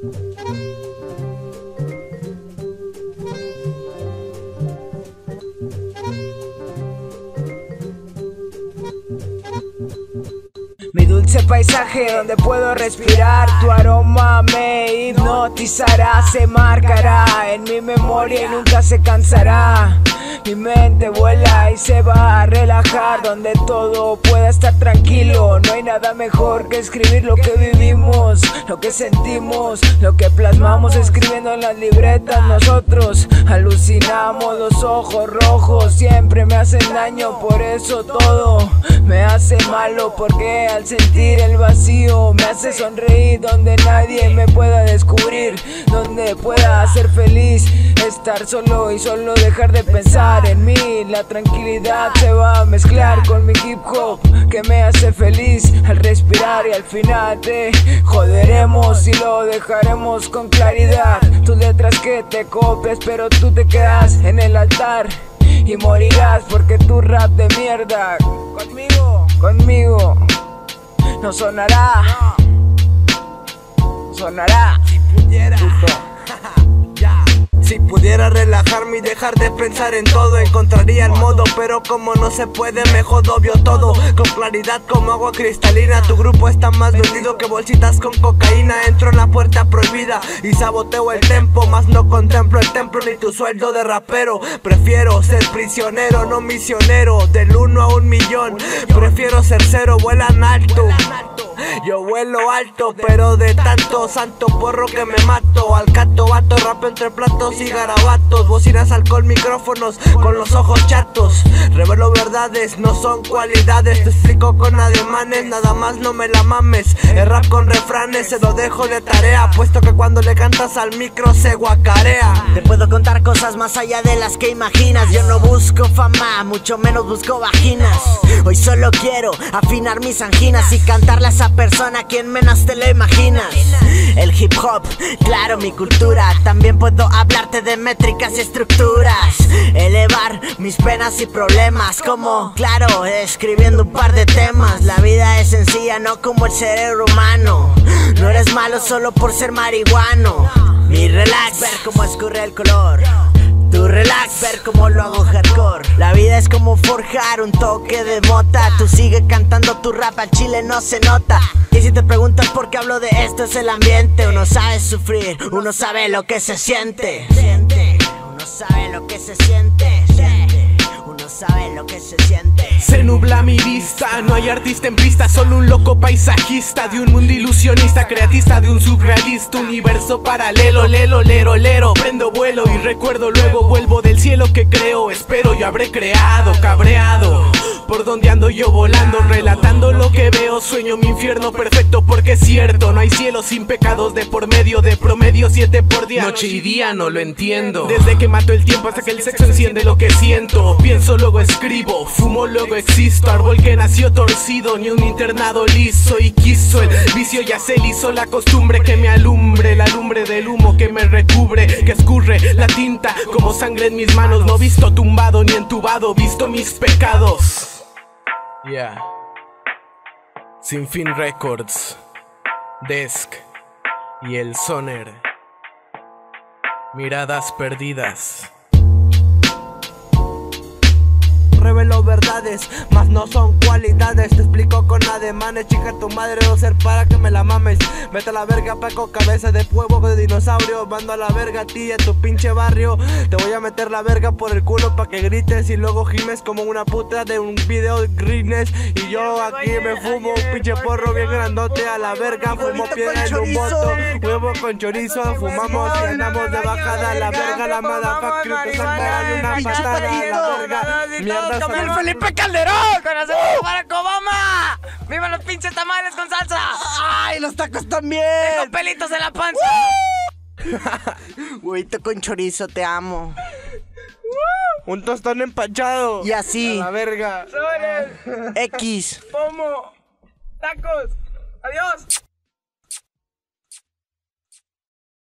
Mi dulce paisaje donde puedo respirar, tu aroma me hipnotizará, se marcará en mi memoria y nunca se cansará. Mi mente vuela y se va a relajar, donde todo pueda estar tranquilo. No hay nada mejor que escribir lo que vivimos, lo que sentimos, lo que plasmamos escribiendo en las libretas. Nosotros alucinamos, los ojos rojos siempre me hacen daño, por eso todo me hace malo, porque al sentir el vacío me hace sonreír, donde nadie me pueda descubrir, donde pueda ser feliz, estar solo y solo dejar de pensar en mí. La tranquilidad se va a mezclar con mi hip hop que me hace feliz al respirar, y al final te joderemos y lo dejaremos con claridad. Tus letras que te copias, pero tú te quedas en el altar y morirás porque tu rap de mierda conmigo no sonará. Sonará. Si pudiera Si pudiera relajarme y dejar de pensar en todo, encontraría el modo, pero como no se puede me jodo, vio todo con claridad como agua cristalina. Tu grupo está más vendido que bolsitas con cocaína. Entro en la puerta prohibida y saboteo el tempo, mas no contemplo el templo ni tu sueldo de rapero. Prefiero ser prisionero, no misionero, del 1 a 1 millón. Prefiero ser cero, vuelan alto. Yo vuelo alto, pero de tanto santo porro que me mato. Al cato vato, rap entre platos y garabatos, bocinas, alcohol, micrófonos con los ojos chatos. Revelo verdades, no son cualidades. Te explico con ademanes, nada más no me la mames. El rap con refranes se lo dejo de tarea, puesto que cuando le cantas al micro se guacarea. Te puedo contar cosas más allá de las que imaginas. Yo no busco fama, mucho menos busco vaginas. Hoy solo quiero afinar mis anginas y cantarle a esa persona a quien menos te lo imaginas. El hip hop, claro, mi cultura. También puedo hablarte de métricas y estructuras, elevar mis penas y problemas, como, claro, escribiendo un par de temas. La vida es sencilla, no como el cerebro humano. No eres malo solo por ser marihuano. Mi relax, ver cómo escurre el color. Tu relax, ver cómo lo hago hardcore. La vida es como forjar un toque de mota. Tú sigue cantando tu rap, al chile no se nota. Y si te preguntas por qué hablo de esto, es el ambiente. Uno sabe sufrir, uno sabe lo que se siente. Uno sabe lo que se siente. Uno sabe lo que se siente. Se nubla mi vista, no hay artista en pista, solo un loco paisajista de un mundo ilusionista, creatista de un surrealista universo paralelo. Lelo, lero, lero, prendo vuelo y recuerdo, luego vuelvo del cielo que creo. Espero yo habré creado, cabreado, por donde ando yo volando, relatando lo que veo. Sueño mi infierno perfecto porque es cierto, no hay cielo sin pecados de por medio, de promedio 7 por día. Noche y día no lo entiendo, desde que mato el tiempo hasta que el sexo enciende lo que siento. Pienso, luego escribo, fumo, luego existo. Árbol que nació torcido, ni un internado liso. Y quiso el vicio, ya se liso la costumbre que me alumbre, la lumbre del humo que me recubre, que escurre la tinta como sangre en mis manos. No visto tumbado ni entubado, visto mis pecados. Sin Fin Records, Desk y el Soner. Miradas perdidas. Revelo verdades, mas no son cualidades. Te explico con ademanes, chica tu madre no ser para que me la mames. Vete a la verga, Paco, cabeza de huevo de dinosaurio. Mando a la verga a ti y a tu pinche barrio. Te voy a meter la verga por el culo pa' que grites y luego gimes como una puta de un video de Greenes. Y yo aquí me fumo un pinche porro bien grandote a la verga. Fumo piedra en un moto, huevo con chorizo. Fumamos y andamos de bajada a la verga. La motherfucker te saca una patada a la verga. Mierda. ¡El Felipe Calderón! ¡Conocemos a Barack Obama! ¡Viva los pinches tamales con salsa! ¡Ay, los tacos también! ¡Tengo pelitos en la panza! Huevito con chorizo, te amo. Un tostón empachado. Y así. A la verga. ¡Sobres! X. ¡Pomo! ¡Tacos! ¡Adiós!